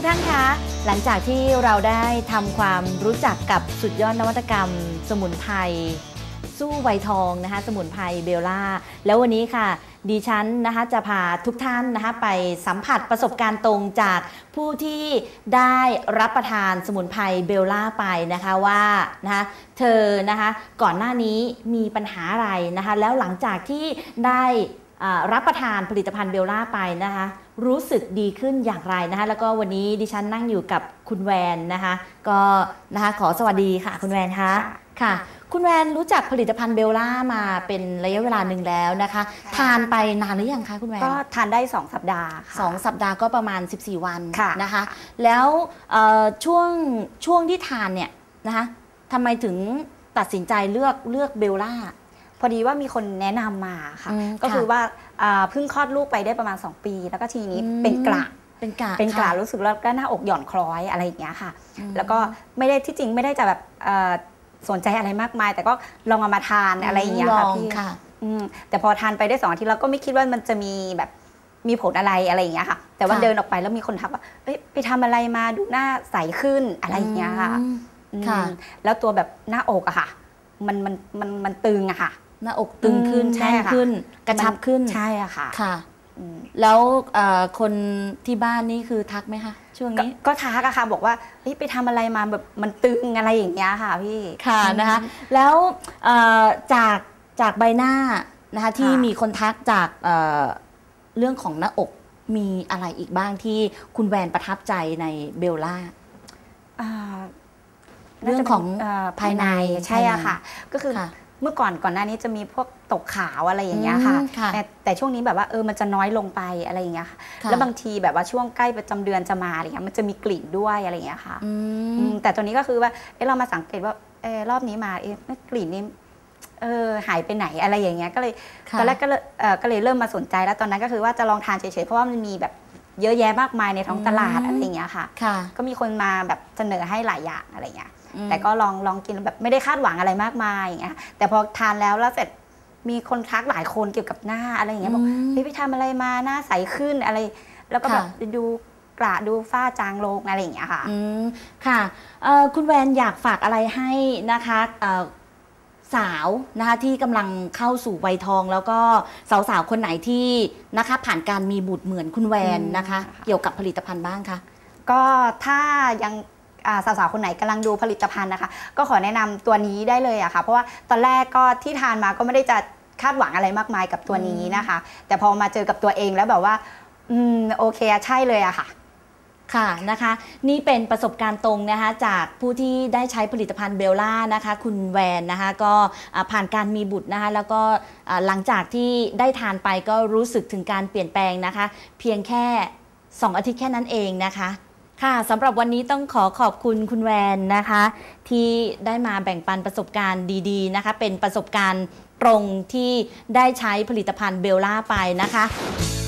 กท่านคะหลังจากที่เราได้ทำความรู้จักกับสุดยอดนวัตกรรมสมุนไพรสู้วัยทองนะคะสมุนไพรเบลล่าแล้ววันนี้ค่ะดิฉันนะคะจะพาทุกท่านนะคะไปสัมผัสประสบการณ์ตรงจากผู้ที่ได้รับประทานสมุนไพรเบลล่าไปนะคะว่านะคะเธอนะคะก่อนหน้านี้มีปัญหาอะไรนะคะแล้วหลังจากที่ได้รับประทานผลิตภัณฑ์เบลล่าไปนะคะรู้สึกดีขึ้นอย่างไรนะคะแล้วก็วันนี้ดิฉันนั่งอยู่กับคุณแวนนะคะก็นะคะขอสวัสดีค่ะคุณแวนคะค่ะคุณแวนรู้จักผลิตภัณฑ์เบลล่ามาเป็นระยะเวลาหนึ่งแล้วนะคะทานไปนานหรือยังคะคุณแวนก็ทานได้2 สัปดาห์ 2 สัปดาห์ก็ประมาณ14 วันนะคะแล้วช่วงที่ทานเนี่ยนะคะทำไมถึงตัดสินใจเลือกเบลล่าพอดีว่ามีคนแนะนำมาค่ะก็คือว่าเพิ่งคลอดลูกไปได้ประมาณ2 ปีแล้วก็ทีนี้เป็นกระรู้สึกแล้วก็หน้าอกหย่อนคล้อยอะไรอย่างเงี้ยค่ะแล้วก็ไม่ได้ที่จริงไม่ได้จะแบบสนใจอะไรมากมายแต่ก็ลองเอามาทานอะไรอย่างเงี้ยค่ะพี่แต่พอทานไปได้2 อาทิตย์แล้วก็ไม่คิดว่ามันจะมีแบบมีผลอะไรอย่างเงี้ยค่ะแต่ว่าเดินออกไปแล้วมีคนทักว่าเอ้ยไปทำอะไรมาดูหน้าใสขึ้นอะไรอย่างเงี้ยค่ะแล้วตัวแบบหน้าอกอะค่ะมันตึงอะค่ะหน้าอกตึงขึ้นแน่นขึ้นกระชับขึ้นใช่อะค่ะค่ะแล้วคนที่บ้านนี่คือทักไหมคะช่วงนี้ก็ทักอะค่ะบอกว่าไปทำอะไรมาแบบมันตึงอะไรอย่างเงี้ยค่ะพี่ค่ะนะคะแล้วจากใบหน้านะคะที่มีคนทักจากเรื่องของหน้าอกมีอะไรอีกบ้างที่คุณแวนประทับใจในเบลล่าเรื่องของภายในใช่อะค่ะก็คือเมื่อก่อนหน้านี้จะมีพวกตกขาวอะไรอย่างเงี้ยค่ะแต่ช่วงนี้แบบว่ามันจะน้อยลงไปอะไรอย่างเงี้ยค่ะแล้วบางทีแบบว่าช่วงใกล้ประจำเดือนจะมาอะไรเงี้ยมันจะมีกลิ่นด้วยอะไรอย่างเงี้ยค่ะแต่ตัวนี้ก็คือว่าเรามาสังเกตว่ารอบนี้มากลิ่นนี้หายไปไหนอะไรอย่างเงี้ยก็เลยตอนแรกก็เลยเริ่มมาสนใจแล้วตอนนั้นก็คือว่าจะลองทานเฉยๆเพราะว่ามันมีแบบเยอะแยะมากมายในท้องตลาดอะไรอย่างเงี้ยค่ะก็มีคนมาแบบเสนอให้หลายอย่างอะไรเงี้ยแต่ก็ลองกินแบบไม่ได้คาดหวังอะไรมากมายอย่างเงี้ยแต่พอทานแล้วเสร็จมีคนทักหลายคนเกี่ยวกับหน้าอะไรอย่างเงี้ยบอกไปทำอะไรมาหน้าใสขึ้นอะไรแล้วก็แบบดูกระดูฝ้าจางลงอะไรอย่างเงี้ยค่ะค่ะคุณแวนอยากฝากอะไรให้นะคะสาวนะคะที่กำลังเข้าสู่วัยทองแล้วก็สาวๆคนไหนที่นะคะผ่านการมีบุตรเหมือนคุณแวนนะคะเกี่ยวกับผลิตภัณฑ์บ้างคะก็ถ้ายังสาวๆคนไหนกำลังดูผลิตภัณฑ์นะคะก็ขอแนะนำตัวนี้ได้เลยอะค่ะเพราะว่าตอนแรกก็ที่ทานมาก็ไม่ได้จะคาดหวังอะไรมากมายกับตัวนี้นะคะแต่พอมาเจอกับตัวเองแล้วแบบว่าโอเคใช่เลยอะค่ะค่ะนะคะนี่เป็นประสบการณ์ตรงนะคะจากผู้ที่ได้ใช้ผลิตภัณฑ์เบลล่านะคะคุณแวนนะคะก็ผ่านการมีบุตรนะคะแล้วก็หลังจากที่ได้ทานไปก็รู้สึกถึงการเปลี่ยนแปลงนะคะเพียงแค่2 อาทิตย์แค่นั้นเองนะคะค่ะสำหรับวันนี้ต้องขอบคุณคุณแวนนะคะที่ได้มาแบ่งปันประสบการณ์ดีๆนะคะเป็นประสบการณ์ตรงที่ได้ใช้ผลิตภัณฑ์เบลล่าไปนะคะ